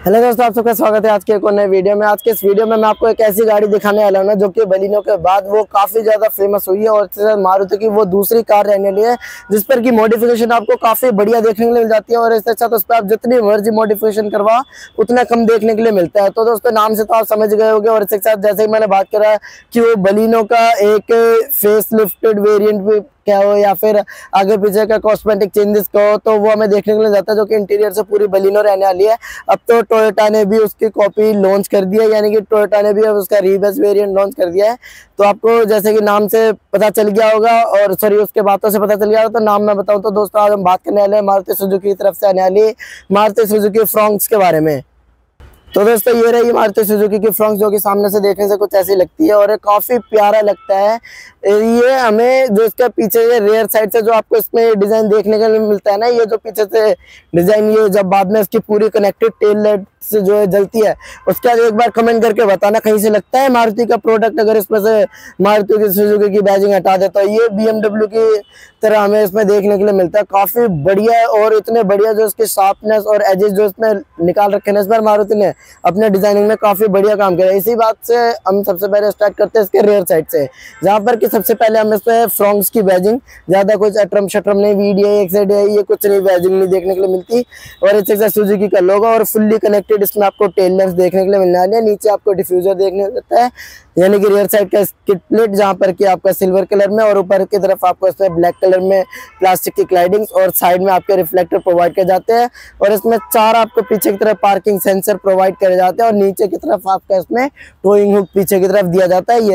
Hello दोस्तों, आप सबका स्वागत है आज के एक और नए वीडियो में। आज के इस वीडियो में मैं आपको एक ऐसी गाड़ी दिखाने वाला हूँ ना, जो कि बलिनो के बाद वो काफी ज्यादा फेमस हुई है और मारुति की वो दूसरी कार रहने वाली है जिस पर की मॉडिफिकेशन आपको काफी बढ़िया देखने के लिए मिल जाती है। और इससे अच्छा तो उस पर आप जितनी मर्जी मॉडिफिकेशन करवा उतना कम देखने के लिए मिलता है। तो दोस्तों नाम से तो आप समझ गए होंगे। और इसके साथ जैसे ही मैंने बात करा कि वो बलिनो का एक फेस लिफ्टेड वेरियंट भी क्या हो या फिर आगे पीछे का कॉस्मेटिक चेंजेस का हो, तो वो हमें देखने के लिए जाता है, जो कि इंटीरियर से पूरी बलिनो रहने वाली है। अब तो टोयोटा ने भी उसकी कॉपी लॉन्च कर दी है, यानी कि टोयोटा ने भी अब उसका रीबेस वेरिएंट लॉन्च कर दिया है। तो आपको जैसे कि नाम से पता चल गया होगा और सॉरी उसके बातों से पता चल गया होगा, तो नाम मैं बताऊं तो दोस्तों आज हम बात करने वाले हैं मारुति सुजुकी की तरफ से आने वाली मारुति सुजुकी फ्रॉन्क्स के बारे में। तो दोस्तों ये रही मारुति सुजुकी की फ्रॉन्क्स, जो कि सामने से देखने से कुछ ऐसी लगती है और काफी प्यारा लगता है। ये हमें जो इसका पीछे ये रेयर साइड से जो आपको इसमें डिजाइन देखने को मिलता है ना, ये जो पीछे से डिजाइन, ये जब बाद में इसकी पूरी कनेक्टेड टेल लाइट से जो है जलती है, उसके बाद एक बार कमेंट करके बताना कहीं से लगता है मारुति का प्रोडक्ट। अगर इसमें से मारुति की सुजुकी की बैजिंग हटा दे तो ये BMW की तरह हमें इसमें देखने के लिए मिलता है। काफी बढ़िया है और इतने बढ़िया जो इसके शार्पनेस और एजेस जो इसमें निकाल रखे हैं इस बार मारुति ने अपने डिजाइनिंग में काफी बढ़िया काम किया है। इसी बात से हम सबसे पहले स्टार्ट करते हैं इसके रेयर साइड से, जहां पर कि सबसे पहले हम इसमें फ्रॉन्क्स की बैजिंग, ज्यादा कुछ अटरम शटरम नहीं, वीडियो एक साइड है, ये कुछ नहीं, बैजिंग नहीं देखने के लिए मिलती। और इसके सुजुकी का लोगो और फुल्ली कनेक्टेड इसमें आपको टेल लैंप्स देखने के लिए मिलने वाले हैं। नीचे आपको डिफ्यूजर देखने को मिलता है, यानी कि रियर साइड का स्किड प्लेट, जहां पर कि आपका सिल्वर कलर में और ऊपर की तरफ आपको इसमें ब्लैक कलर में प्लास्टिक की क्लाइडिंग्स और साइड में आपके रिफ्लेक्टर प्रोवाइड किए जाते हैं। और इसमें 4 आपको पीछे की तरफ पार्किंग सेंसर प्रोवाइड करे जाते हैं और नीचे की तरफ आपका इसमें टोइंग हुक पीछे की तरफ दिया जाता है।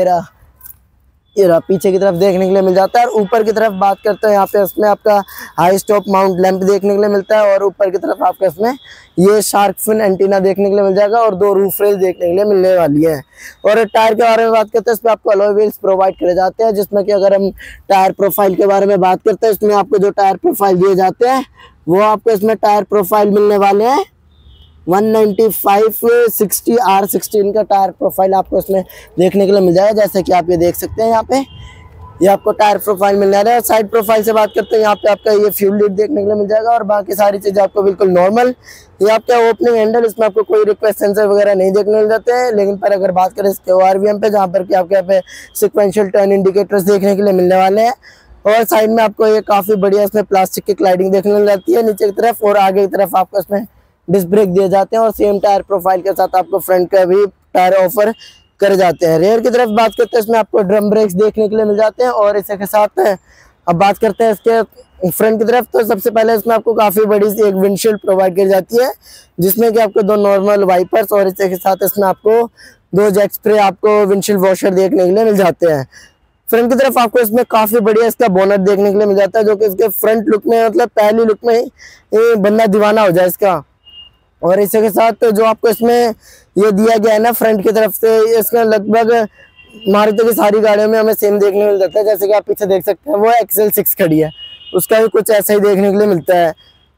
ये रहा पीछे की तरफ देखने के लिए मिल जाता है। और ऊपर की तरफ बात करते हैं, यहाँ पे इसमें आपका हाई स्टॉप माउंट लैंप देखने के लिए मिलता है और ऊपर की तरफ आपका इसमें ये शार्क फिन एंटीना देखने के लिए मिल जाएगा और 2 रूफ रेल देखने के लिए मिलने वाली है। और टायर के बारे में बात करते हैं, इसमें आपको अलॉय व्हील्स प्रोवाइड करे जाते हैं, जिसमें कि अगर हम टायर प्रोफाइल के बारे में बात करते हैं, इसमें आपको जो टायर प्रोफाइल दिए जाते हैं वो आपको इसमें टायर प्रोफाइल मिलने वाले हैं 195/60 R16 का टायर प्रोफाइल आपको इसमें देखने के लिए मिल जाएगा, जैसे कि आप ये देख सकते हैं। यहाँ पे ये आपको टायर प्रोफाइल मिल रहा है। साइड प्रोफाइल से बात करते हैं, यहाँ पे आपका ये फ्यूल लीड देखने के लिए मिल जाएगा और बाकी सारी चीजें आपको बिल्कुल नॉर्मल। ये आपका ओपनिंग हैंडल, इसमें आपको कोई रिक्वेस्ट सेंसर वगैरह नहीं देखने मिल जाते हैं। लेकिन पर अगर बात करें इसके ORVM पे, जहाँ पर कि आपके यहाँ पे सिक्वेंशियल टर्न इंडिकेटर्स देखने के लिए मिलने वाले हैं। और साइड में आपको ये काफी बढ़िया इसमें प्लास्टिक की क्लाइडिंग देखने मिल जाती है नीचे की तरफ, और आगे की तरफ आपको इसमें डिस्क ब्रेक दिए जाते हैं और सेम टायर प्रोफाइल के साथ आपको फ्रंट का भी टायर ऑफर कर जाते हैं। रेयर की तरफ बात करते हैं, इसमें आपको ड्रम ब्रेक्स देखने के लिए मिल जाते हैं। और इसी के साथ अब बात करते हैं इसके फ्रंट की तरफ, तो सबसे पहले इसमें आपको काफी बड़ी सी एक विंडशील्ड प्रोवाइड की जाती है, जिसमें कि आपको 2 नॉर्मल वाइपर्स और इसी के साथ इसमें आपको 2 जेट स्प्रे आपको विंडशील्ड वॉशर देखने के लिए मिल जाते हैं। फ्रंट की तरफ आपको इसमें काफी बढ़िया इसका बोनट देखने के लिए मिल जाता है, जो कि इसके फ्रंट लुक में मतलब पहली लुक में ही बंदा दीवाना हो जाए इसका। और इसी के साथ जो आपको इसमें ये दिया गया है ना फ्रंट की तरफ से, इसका लगभग मारुति की सारी गाड़ियों में हमें सेम देखने को मिल जाता है। जैसे कि आप पीछे देख सकते हैं वो XL6 खड़ी है, उसका भी कुछ ऐसा ही देखने के लिए मिलता है।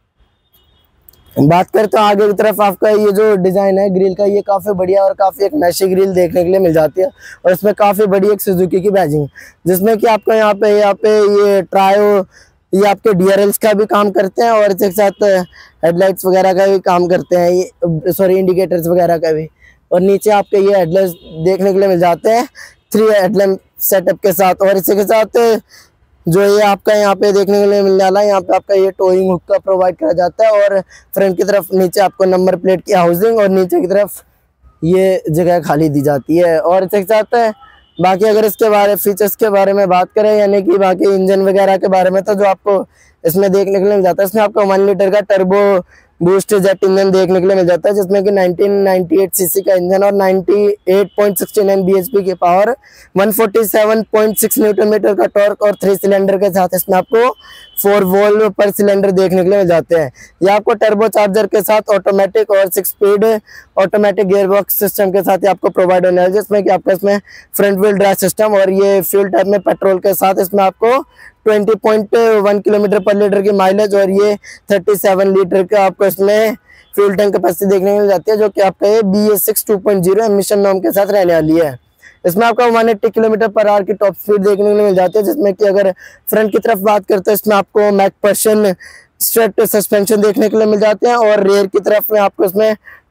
बात करते हैं आगे की तरफ, आपका ये जो डिजाइन है ग्रिल का, ये काफी बढ़िया और काफी एक मैशी ग्रिल देखने के लिए मिल जाती है। और इसमें काफी बड़ी एक सुजुकी की बैजिंग, जिसमें कि आपको यहाँ पे ये ट्रायो, ये आपके DRLs का भी काम करते हैं और इसके साथ हेडलाइट्स वगैरह का भी काम करते हैं, ये सॉरी इंडिकेटर्स वगैरह का भी। और नीचे आपके ये हेडलाइट्स देखने के लिए मिल जाते हैं 3 हेडलैम्प सेटअप के साथ। और इसी के साथ जो ये आपका यहाँ पे देखने के लिए मिलने वाला है, यहाँ पे आपका ये टोइंग हुक का प्रोवाइड करा जाता है। और फ्रंट की तरफ नीचे आपको नंबर प्लेट की हाउसिंग और नीचे की तरफ ये जगह खाली दी जाती है। और इसके साथ बाकी अगर इसके फीचर्स के बारे में बात करें, यानी कि बाकी इंजन वगैरह के बारे में, तो जो आपको इसमें देखने के लिए मिल जाता है, इसमें आपको 1 लीटर का टर्बो बूस्ट जेट इंजन देखने के लिए मिल जाता है, जिसमें कि 1998 सीसी का इंजन और 98.69 bhp की पावर, 147.6 न्यूटन मीटर का टॉर्क और 3 सिलेंडर के साथ इसमें आपको 4 वोल्ट पर सिलेंडर देखने के लिए मिल जाते हैं। ये आपको टर्बो चार्जर के साथ ऑटोमेटिक और 6 स्पीड ऑटोमेटिक गियरबॉक्स सिस्टम के साथ आपको प्रोवाइड होने वाला है, जिसमें कि आपको इसमें फ्रंट व्हील ड्राइव सिस्टम और ये फ्यूल टाइप में पेट्रोल के साथ इसमें आपको 20.1 किलोमीटर पर लीटर की माइलेज और ये 37 लीटर का आपको इसमें फ्यूल टैंक कैपेसिटी देखने को मिल जाती है, जो कि आपका ये BS6 2.0 एमिशन नॉर्म के साथ रहने वाली है। इसमें आपको 180 किलोमीटर पर आवर की टॉप स्पीड देखने को मिल जाती है, जिसमें कि अगर फ्रंट की तरफ बात करते हैं इसमें आपको मैकपर्सन स्ट्रेट सस्पेंशन देखने के लिए मिल जाते हैं और रेयर की तरफ में आपको इसमें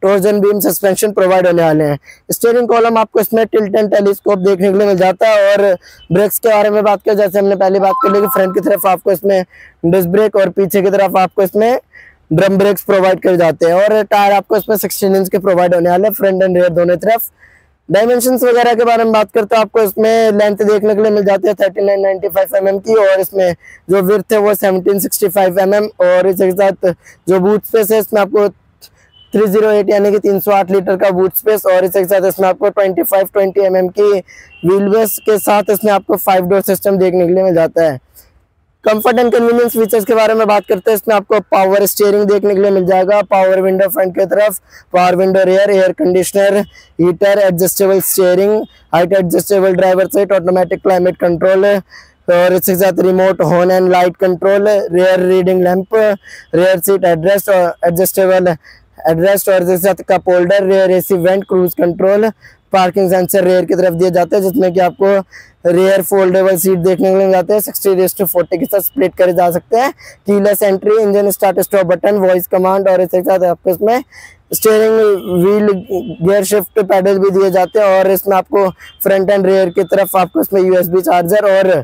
टॉर्जन बीम सस्पेंशन प्रोवाइड होने वाले हैं। स्टीयरिंग कॉलम आपको इसमें टिल्ट एंड टेलीस्कोप देखने के लिए मिल जाता है। और ब्रेक्स के बारे में बात करें, जैसे हमने पहले बात कर ली कि फ्रंट की तरफ आपको इसमें डिस्क ब्रेक और पीछे की तरफ आपको इसमें ड्रम ब्रेक्स प्रोवाइड कर जाते हैं। और टायर आपको इसमें 16 इंच के प्रोवाइड होने वाले हैं फ्रंट एंड रियर दोनों तरफ। डायमेंशंस वगैरह के बारे में बात करते हैं, आपको इसमें लेंथ देखने के लिए मिल जाती है 3995 mm की, और इसमें जो विड्थ है वो 1765 mm, और इसके साथ जो बूट स्पेस है इसमें आपको 308 यानी कि 308 लीटर का बूट स्पेस, और इसके साथ इसमें आपको 2520 mm की व्हील बेस के साथ इसमें आपको 5 डोर सिस्टम देखने के लिए मिल जाता है। कंफर्ट एंड कन्वीनियंस फीचर्स के बारे में बात करते हैं, इसमें आपको पावर स्टीयरिंग देखने के लिए मिल जाएगा, पावर विंडो फ्रंट की तरफ, power window rear, air conditioner, heater, adjustable steering, height adjustable driver seat, automatic climate control, और इसके साथ remote horn and light control, rear reading lamp, rear seat headrest और एडजस्टेबल एड्रेस्ट, और इसके साथ cup holder, rear AC vent, cruise control, parking sensor rear की तरफ दिए जाते हैं, जिसमें कि आपको रेयर फोल्डेबल सीट देखने को मिल जाते हैं। 60:40 के साथ स्प्लिट करे जा सकते हैं। Keyless entry, engine start stop button, voice command, और इसके साथ आपको इसमें steering wheel gear shift paddle भी दिए जाते हैं। और इसमें आपको फ्रंट एंड रेयर की तरफ आपको इसमें USB चार्जर और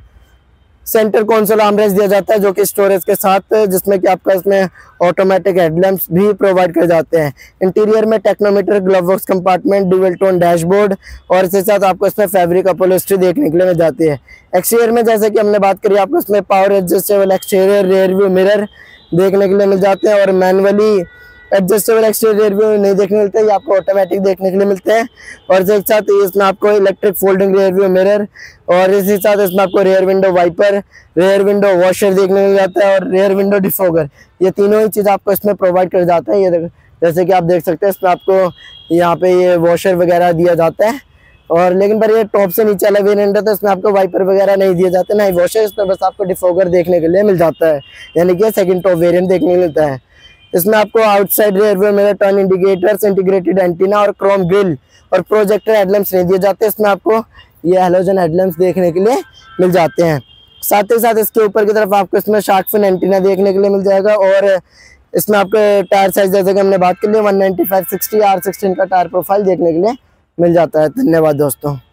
सेंटर कंसोल आर्मरेस्ट दिया जाता है जो कि स्टोरेज के साथ, जिसमें कि आपका इसमें ऑटोमेटिक हेडलैम्प्स भी प्रोवाइड कर जाते हैं। इंटीरियर में tachometer, glove box compartment, dual tone dashboard, और इसके साथ आपको इसमें फैब्रिक अपहोल्स्ट्री देखने के लिए मिल जाती है। एक्सटीरियर में जैसे कि हमने बात करी, आपको इसमें power adjustable exterior rear view mirror देखने के लिए मिल जाते हैं, और मैनुअली एडजस्टेबल एक्सटीरियर व्यू नहीं देखने मिलते हैं, ये आपको ऑटोमेटिक देखने के लिए मिलते हैं। और इसके साथ इसमें आपको electric folding rear view mirror, और इसी साथ इसमें आपको rear window wiper, rear window washer देखने को मिल जाता है, और रियर विंडो डिफॉगर, ये तीनों ही चीज़ आपको इसमें प्रोवाइड कर जाते हैं। ये जैसे कि आप देख सकते हैं, इसमें आपको यहाँ पे ये वॉशर वगैरह दिया जाता है। और लेकिन पर ये टॉप से नीचे वाला वेरिएंट है तो इसमें आपको वाइपर वगैरह नहीं दिए जाते, ना ही वॉशर, इसमें बस आपको डिफॉगर देखने के लिए मिल जाता है, यानी कि सेकंड टॉप वेरिएंट देखने को मिलता है। इसमें आपको outside rear view mirror, turn indicators, integrated antenna और क्रोम ग्रिल और प्रोजेक्टर हेडलैम्प्स नहीं दिए जाते। इसमें आपको ये हैलोजन हेडलैम्प्स देखने के लिए मिल जाते हैं। साथ ही साथ इसके ऊपर की तरफ आपको इसमें शार्क फिन एंटीना देखने के लिए मिल जाएगा। और इसमें आपको टायर साइज जैसे कि हमने बात कर ली 195/60 R16 का टायर प्रोफाइल देखने के लिए मिल जाता है। धन्यवाद दोस्तों।